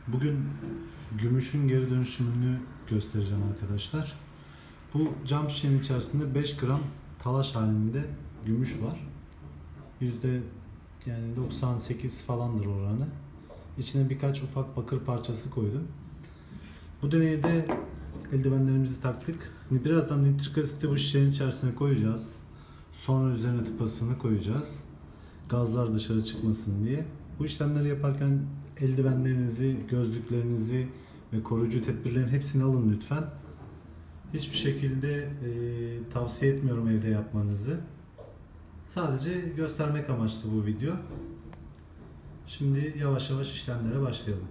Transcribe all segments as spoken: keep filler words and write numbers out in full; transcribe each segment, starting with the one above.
Bugün gümüşün geri dönüşümünü göstereceğim arkadaşlar. Bu cam şişenin içerisinde beş gram talaş halinde gümüş var. Yüzde yani doksan sekiz falandır oranı. İçine birkaç ufak bakır parçası koydum. Bu deneyde eldivenlerimizi taktık. Birazdan nitrik asiti bu şişenin içerisine koyacağız. Sonra üzerine tıpasını koyacağız. Gazlar dışarı çıkmasın diye. Bu işlemleri yaparken eldivenlerinizi, gözlüklerinizi ve koruyucu tedbirlerin hepsini alın lütfen. Hiçbir şekilde e, tavsiye etmiyorum evde yapmanızı. Sadece göstermek amaçlı bu video. Şimdi yavaş yavaş işlemlere başlayalım.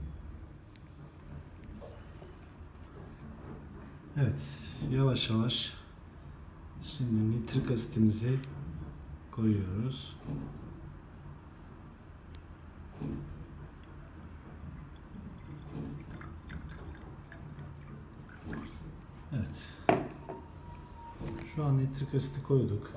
Evet, yavaş yavaş şimdi nitrik asitimizi koyuyoruz. Evet. Şu an nitrik asiti koyduk.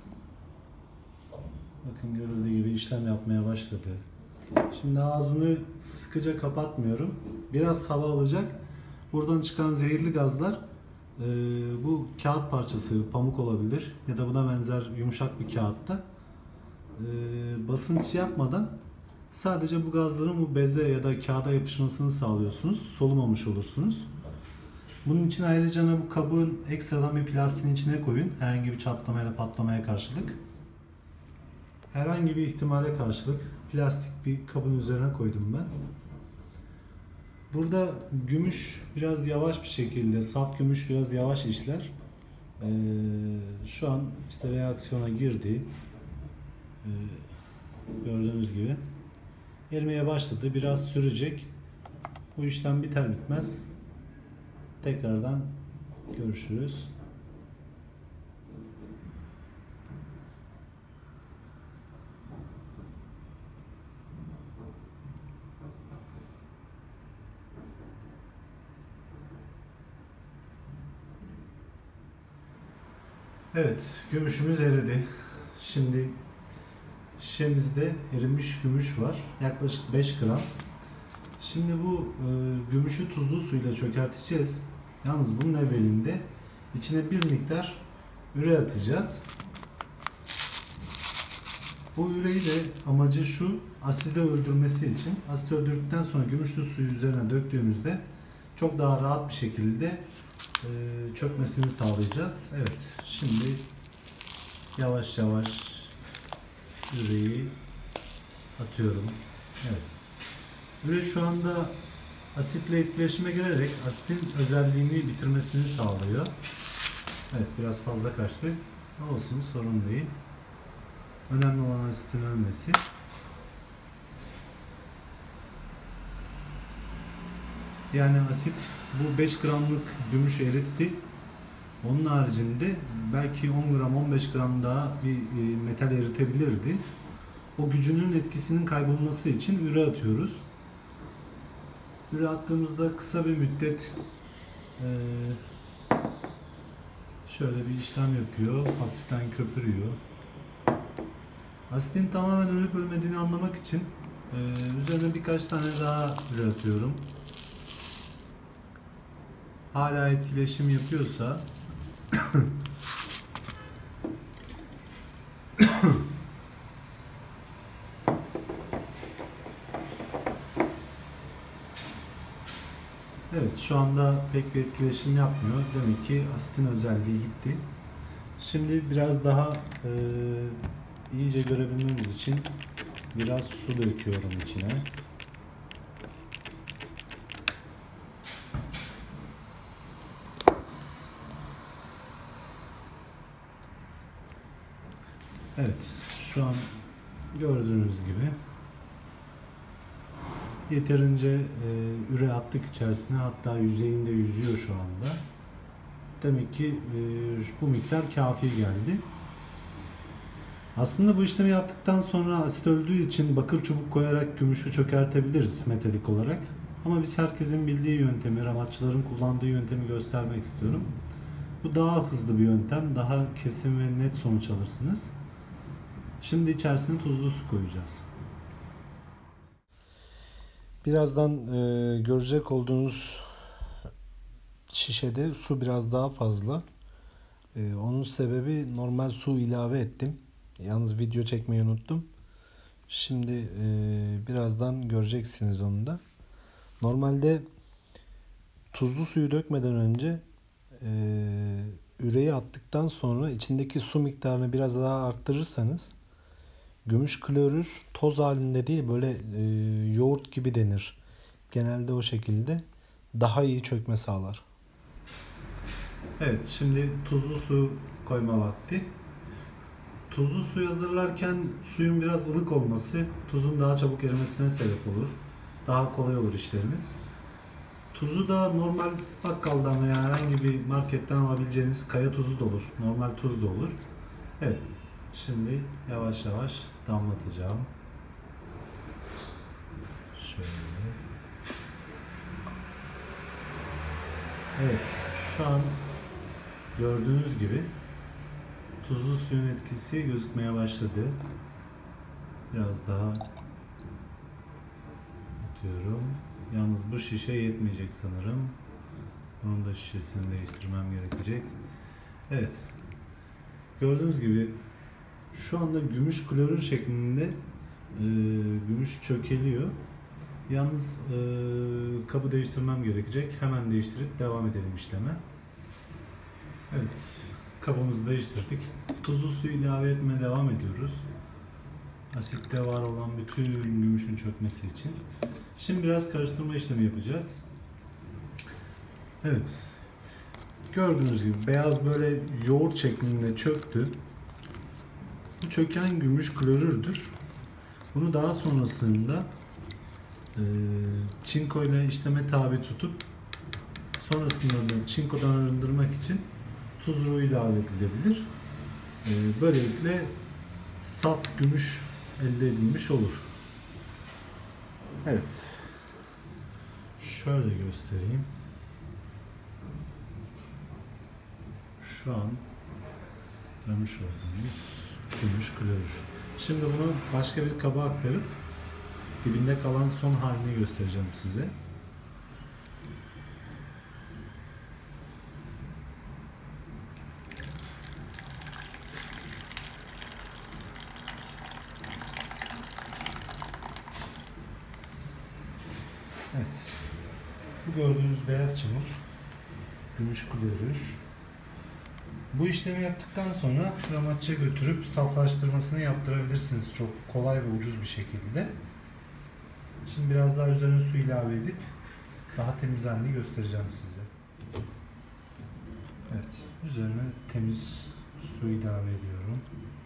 Bakın görüldüğü gibi işlem yapmaya başladı. Şimdi ağzını sıkıca kapatmıyorum. Biraz hava alacak. Buradan çıkan zehirli gazlar e, bu kağıt parçası, pamuk olabilir ya da buna benzer yumuşak bir kağıtta e, basınç yapmadan sadece bu gazların bu beze ya da kağıda yapışmasını sağlıyorsunuz. Solumamış olursunuz. Bunun için ayrıca bu kabın ekstradan bir plastiğin içine koyun. Herhangi bir çatlamaya da patlamaya karşılık. Herhangi bir ihtimale karşılık plastik bir kabın üzerine koydum ben. Burada gümüş biraz yavaş bir şekilde, saf gümüş biraz yavaş işler. Ee, şu an işte reaksiyona girdi. Ee, gördüğünüz gibi. Erimeye başladı. Biraz sürecek. Bu işlem biter bitmez tekrardan görüşürüz. Evet, gümüşümüz eridi. Şimdi şişemizde erimiş gümüş var. Yaklaşık beş gram. Şimdi bu e, gümüşü tuzlu suyla çökerteceğiz. Yalnız bunun evvelinde içine bir miktar üre atacağız. Bu üreyi de amacı şu, asidi öldürmesi için. Asidi öldürdükten sonra gümüşlü suyu üzerine döktüğümüzde çok daha rahat bir şekilde e, çökmesini sağlayacağız. Evet, şimdi yavaş yavaş üreyi atıyorum. Evet. Üre şu anda asitle etkileşime girerek asitin özelliğini bitirmesini sağlıyor. Evet, biraz fazla kaçtı. Olsun, sorun değil. Önemli olan asitin ölmesi. Yani asit bu beş gramlık gümüş eritti. Onun haricinde belki on gram on beş gram daha bir metal eritebilirdi. O gücünün etkisinin kaybolması için üre atıyoruz. Üre attığımızda kısa bir müddet şöyle bir işlem yapıyor. Hafiften köpürüyor. Asitin tamamen ölüp ölmediğini anlamak için üzerine birkaç tane daha üre atıyorum. Hala etkileşim yapıyorsa evet, şu anda pek bir etkileşim yapmıyor. Demek ki asitin özelliği gitti. Şimdi biraz daha e, iyice görebilmemiz için biraz su döküyorum içine. Evet, şu an gördüğünüz gibi yeterince e, üre attık içerisine, hatta yüzeyinde yüzüyor şu anda. Demek ki e, bu miktar kafi geldi. Aslında bu işlemi yaptıktan sonra asit öldüğü için bakır çubuk koyarak gümüşü çökertebiliriz metalik olarak. Ama biz herkesin bildiği yöntemi, ramatçıların kullandığı yöntemi göstermek istiyorum. Bu daha hızlı bir yöntem, daha kesin ve net sonuç alırsınız. Şimdi içerisine tuzlu su koyacağız. Birazdan e, görecek olduğunuz şişede su biraz daha fazla. E, onun sebebi normal su ilave ettim. Yalnız video çekmeyi unuttum. Şimdi e, birazdan göreceksiniz onu da. Normalde tuzlu suyu dökmeden önce e, üreyi attıktan sonra içindeki su miktarını biraz daha arttırırsanız gümüş klorür toz halinde değil böyle e, yoğurt gibi denir. Genelde o şekilde daha iyi çökme sağlar. Evet, şimdi tuzlu su koyma vakti. Tuzlu suyu hazırlarken suyun biraz ılık olması tuzun daha çabuk erimesine sebep olur. Daha kolay olur işleriniz. Tuzu da normal bakkaldan veya herhangi bir marketten alabileceğiniz kaya tuzu da olur. Normal tuz da olur. Evet. Şimdi yavaş yavaş damlatacağım. Şöyle. Evet. Şu an gördüğünüz gibi tuzlu suyun etkisi gözükmeye başladı. Biraz daha atıyorum. Yalnız bu şişe yetmeyecek sanırım. Bunun da şişesini değiştirmem gerekecek. Evet. Gördüğünüz gibi şu anda gümüş klorür şeklinde e, gümüş çökeliyor. Yalnız e, kabı değiştirmem gerekecek. Hemen değiştirip devam edelim işleme. Evet. Kabımızı değiştirdik. Tuzlu su ilave etmeye devam ediyoruz. Asitte var olan bütün gümüşün çökmesi için. Şimdi biraz karıştırma işlemi yapacağız. Evet. Gördüğünüz gibi beyaz böyle yoğurt şeklinde çöktü. Bu çöken gümüş klorürdür. Bunu daha sonrasında e, çinko ile işleme tabi tutup sonrasında da çinkodan arındırmak için tuz ilave edilebilir. E, böylelikle saf gümüş elde edilmiş olur. Evet. Şöyle göstereyim. Şu an görmüş olduğunuz gümüş klorür. Şimdi bunu başka bir kaba aktarıp dibinde kalan son halini göstereceğim size. Evet. Bu gördüğünüz beyaz çamur gümüş klorür. Bu işlemi yaptıktan sonra kramatçıya götürüp saflaştırmasını yaptırabilirsiniz çok kolay ve ucuz bir şekilde. Şimdi biraz daha üzerine su ilave edip daha temiz halini göstereceğim size. Evet, üzerine temiz su ilave ediyorum.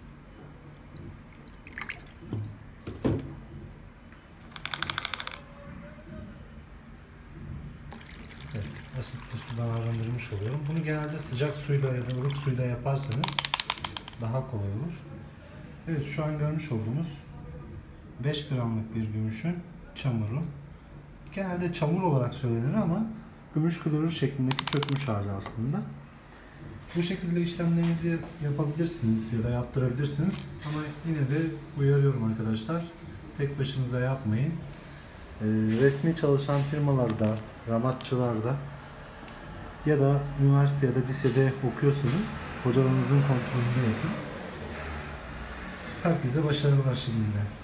Evet, asitli sudan arındırmış oluyorum. Bunu genelde sıcak suyla ya da ılık suyla yaparsanız daha kolay olur. Evet, şu an görmüş olduğumuz beş gramlık bir gümüşün çamuru. Genelde çamur olarak söylenir ama gümüş klorür şeklindeki çökmüş hali aslında. Bu şekilde işlemlerinizi yapabilirsiniz ya da yaptırabilirsiniz. Ama yine de uyarıyorum arkadaşlar. Tek başınıza yapmayın. Ee, resmi çalışan firmalarda, ramatçılarda ya da üniversite ya da lisede okuyorsanız hocalarınızın kontrolünde yapın. Herkese başarılar şimdiden.